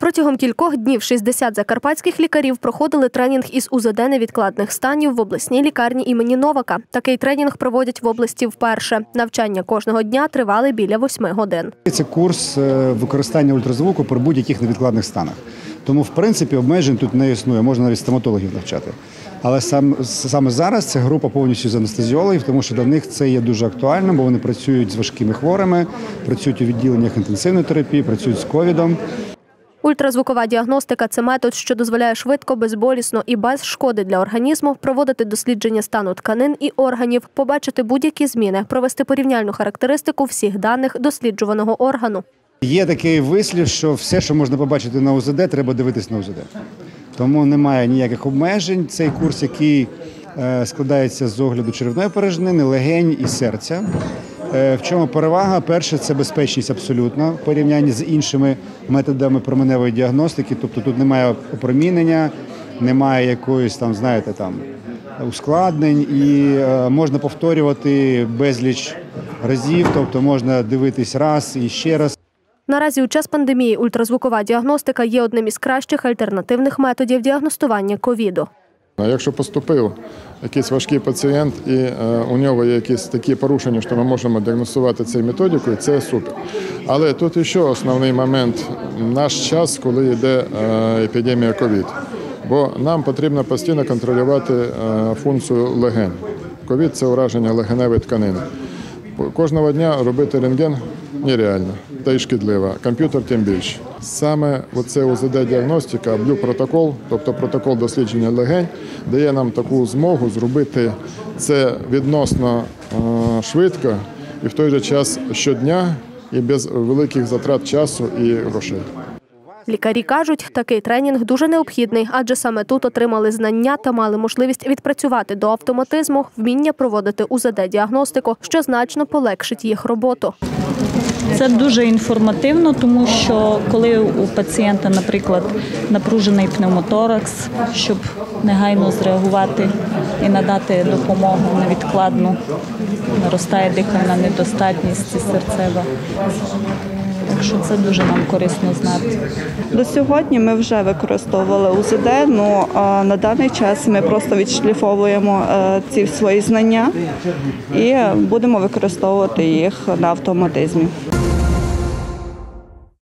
Протягом кількох днів 60 закарпатських лікарів проходили тренінг із УЗД невідкладних станів в обласній лікарні імені Новака. Такий тренінг проводять в області вперше. Навчання кожного дня тривали біля 8 годин. Це курс використання ультразвуку при будь-яких невідкладних станах. Тому, в принципі, обмежень тут не існує, можна навіть стоматологів навчати. Але саме зараз це група повністю з анестезіологів, тому що для них це є дуже актуально, бо вони працюють з важкими хворими, працюють у відділеннях інтенсивної терапії, працюють з ковідом. Ультразвукова діагностика – це метод, що дозволяє швидко, безболісно і без шкоди для організму проводити дослідження стану тканин і органів, побачити будь-які зміни, провести порівняльну характеристику всіх даних досліджуваного органу. Є такий вислів, що все, що можна побачити на УЗД, треба дивитись на УЗД. Тому немає ніяких обмежень. Цей курс, який складається з огляду черевної порожнини, легень і серця. В чому перевага? Перше – це безпечність абсолютно в порівнянні з іншими методами променевої діагностики. Тобто тут немає опромінення, немає якоїсь ускладнень і можна повторювати безліч разів, тобто можна дивитись раз і ще раз. Наразі у час пандемії ультразвукова діагностика є одним із кращих альтернативних методів діагностування ковіду. Якщо поступив якийсь важкий пацієнт і у нього є якісь такі порушення, що ми можемо діагностувати цією методикою, це супер. Але тут ще основний момент – наш час, коли йде епідемія ковід. Бо нам потрібно постійно контролювати функцію легень. Ковід – це ураження легеневої тканини. Кожного дня робити рентген нереально, та й шкідливо, комп'ютер тим більше. Саме оце УЗД-діагностика, блю-протокол, тобто протокол дослідження легень, дає нам таку змогу зробити це відносно швидко і в той же час щодня і без великих затрат часу і грошей. Лікарі кажуть, такий тренінг дуже необхідний, адже саме тут отримали знання та мали можливість відпрацювати до автоматизму вміння проводити УЗД-діагностику, що значно полегшить їх роботу. Це дуже інформативно, тому що коли у пацієнта, наприклад, напружений пневмоторакс, щоб негайно зреагувати і надати допомогу невідкладну, наростає дихальна недостатність і серцева. Так що це дуже нам корисно знати. До сьогодні ми вже використовували УЗД, але на даний час ми просто відшліфовуємо ці свої знання і будемо використовувати їх на автоматизмі.